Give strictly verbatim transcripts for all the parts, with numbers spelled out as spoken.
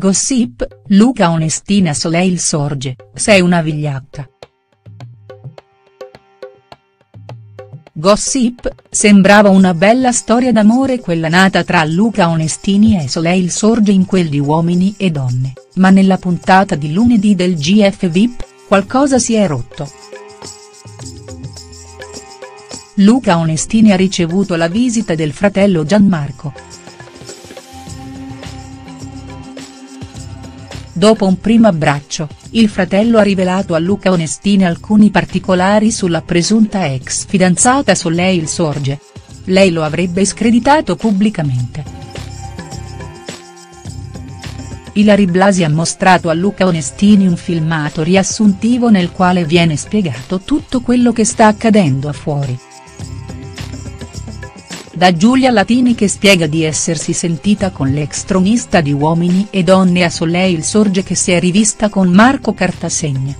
Gossip, Luca Onestini a Soleil Sorge, sei una vigliacca. Gossip, sembrava una bella storia d'amore quella nata tra Luca Onestini e Soleil Sorge in quel di Uomini e Donne, ma nella puntata di lunedì del G F V I P, qualcosa si è rotto. Luca Onestini ha ricevuto la visita del fratello Gianmarco. Dopo un primo abbraccio, il fratello ha rivelato a Luca Onestini alcuni particolari sulla presunta ex fidanzata Soleil Sorge. Lei lo avrebbe screditato pubblicamente. Ilary Blasi ha mostrato a Luca Onestini un filmato riassuntivo nel quale viene spiegato tutto quello che sta accadendo a fuori. Da Giulia Latini che spiega di essersi sentita con l'ex tronista di Uomini e Donne a Soleil Sorge che si è rivista con Marco Cartasegna.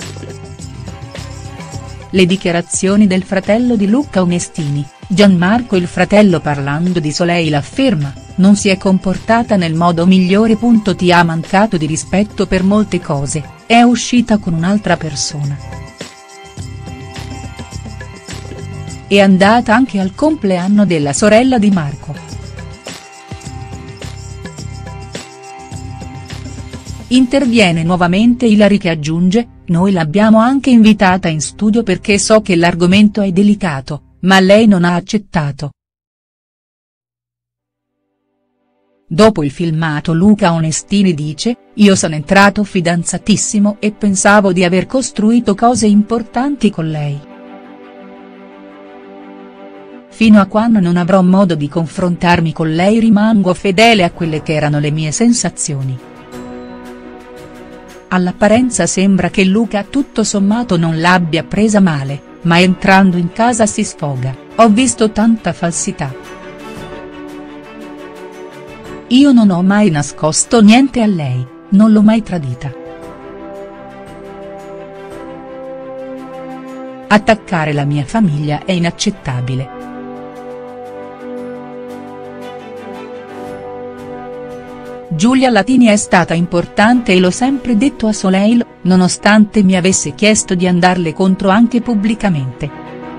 Le dichiarazioni del fratello di Luca Onestini, Gianmarco il fratello parlando di Soleil afferma, non si è comportata nel modo migliore. Ti ha mancato di rispetto per molte cose, è uscita con un'altra persona. È andata anche al compleanno della sorella di Marco. Interviene nuovamente Ilary che aggiunge, noi l'abbiamo anche invitata in studio perché so che l'argomento è delicato, ma lei non ha accettato. Dopo il filmato Luca Onestini dice, io sono entrato fidanzatissimo e pensavo di aver costruito cose importanti con lei. Fino a quando non avrò modo di confrontarmi con lei rimango fedele a quelle che erano le mie sensazioni. All'apparenza sembra che Luca tutto sommato non l'abbia presa male, ma entrando in casa si sfoga, ho visto tanta falsità. Io non ho mai nascosto niente a lei, non l'ho mai tradita. Attaccare la mia famiglia è inaccettabile. Giulia Latini è stata importante e l'ho sempre detto a Soleil, nonostante mi avesse chiesto di andarle contro anche pubblicamente.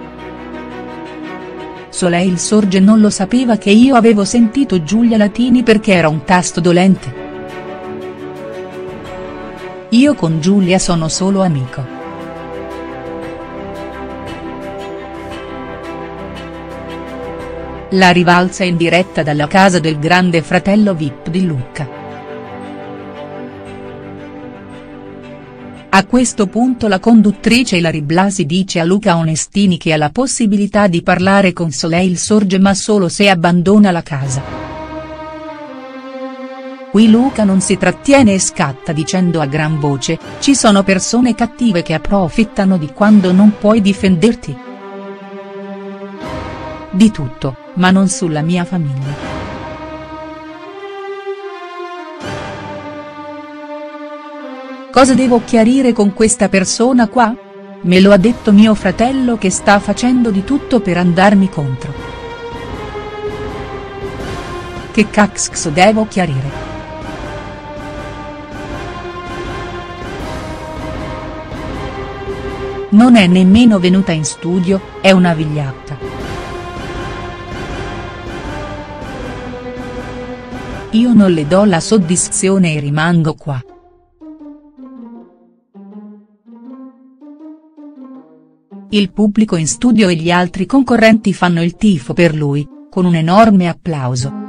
Soleil Sorge non lo sapeva che io avevo sentito Giulia Latini perché era un tasto dolente. Io con Giulia sono solo amico. La rivalsa in diretta dalla casa del grande fratello V I P di Luca. A questo punto la conduttrice Ilary Blasi dice a Luca Onestini che ha la possibilità di parlare con Soleil Sorge ma solo se abbandona la casa. Qui Luca non si trattiene e scatta dicendo a gran voce, ci sono persone cattive che approfittano di quando non puoi difenderti. Di tutto, ma non sulla mia famiglia. Cosa devo chiarire con questa persona qua? Me lo ha detto mio fratello che sta facendo di tutto per andarmi contro. Che cazzo devo chiarire? Non è nemmeno venuta in studio, è una vigliacca. Io non le do la soddisfazione e rimango qua. Il pubblico in studio e gli altri concorrenti fanno il tifo per lui, con un enorme applauso.